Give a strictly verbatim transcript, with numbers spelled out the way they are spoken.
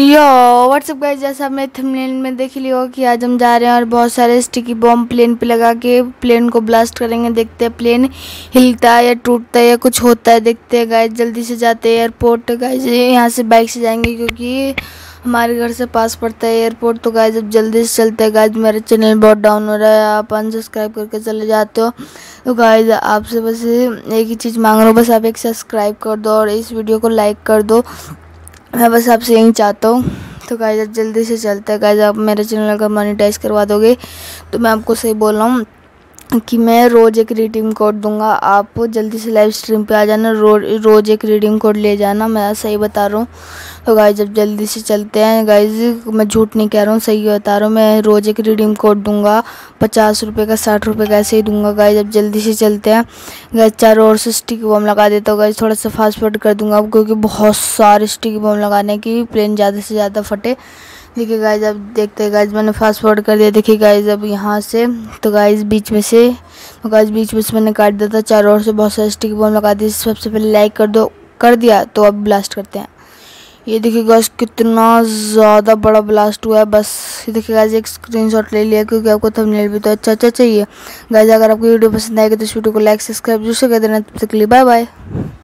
यो WhatsApp guys, जैसा आपने thumbnail में देख लिया होगा कि आज हम जा रहे हैं और बहुत सारे स्टिकी बॉम्ब प्लेन पे लगा के प्लेन को ब्लास्ट करेंगे। देखते हैं प्लेन हिलता है या टूटता है या कुछ होता है। देखते हैं गाइस, जल्दी से जाते हैं एयरपोर्ट। गाइस यहाँ से बाइक से जाएंगे क्योंकि हमारे घर से पास पड़ता है एयरपोर्ट। तो गाइस अब जल्दी से चलते हैं। गाइस मेरा चैनल बहुत डाउन हो रहा है, आप अनसब्सक्राइब करके चले जाते हो। तो गाइस आपसे बस एक ही चीज़ मांग रहा हूँ, बस आप एक सब्सक्राइब कर दो और इस वीडियो को लाइक कर दो। मैं बस आपसे यही चाहता हूँ। तो गाइस जल्दी से चलते हैं। गाइस आप मेरे चैनल अगर मोनेटाइज करवा दोगे तो मैं आपको सही बोल रहा हूँ कि मैं रोज़ एक रिडीम कोड दूंगा। आप जल्दी से लाइव स्ट्रीम पे आ जाना, रो, रोज़ एक रिडीम कोड ले जाना, मैं सही बता रहा हूँ। तो गाइस जब जल्दी से चलते हैं। गाइस मैं झूठ नहीं कह रहा हूँ, सही बता रहा हूँ। मैं रोज़ एक रिडीम कोड दूंगा, पचास रुपये का, साठ रुपये का, ऐसे ही दूंगा। गाइस जब जल्दी से चलते हैं। गाइस चारों ओर से स्टिकी बम लगा देता हूँ। गाइस थोड़ा सा फास्ट फॉरवर्ड कर दूंगा क्योंकि बहुत सारे स्टिकी बम लगाने की प्लेन ज़्यादा से ज़्यादा फटे। देखिए गाइस अब देखते हैं। गाइस मैंने फास्ट फॉरवर्ड कर दिया। देखिए गाइस अब यहाँ से तो गाइस बीच में से तो गाइस बीच में से मैंने काट दिया था। चारों ओर से बहुत सारे स्टिकी बम लगा दिए। सबसे पहले लाइक कर दो, कर दिया। तो अब ब्लास्ट करते हैं। ये देखिए गाइस कितना ज़्यादा बड़ा ब्लास्ट हुआ है। बस ये देखिए गाइस एक स्क्रीनशॉट ले लिया क्योंकि आपको थंबनेल भी तो अच्छा अच्छा चाहिए। गाइस अगर आपको वीडियो पसंद आएगी तो इस वीडियो को लाइक सब्सक्राइब जरूर से कर देना। तब तक के लिए बाय बाय।